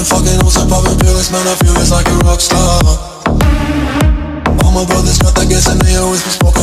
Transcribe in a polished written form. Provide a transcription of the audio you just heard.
been fucking hoes and popping pills, man, I feel it's like a rock star. All my brothers got that gas and they always been smoking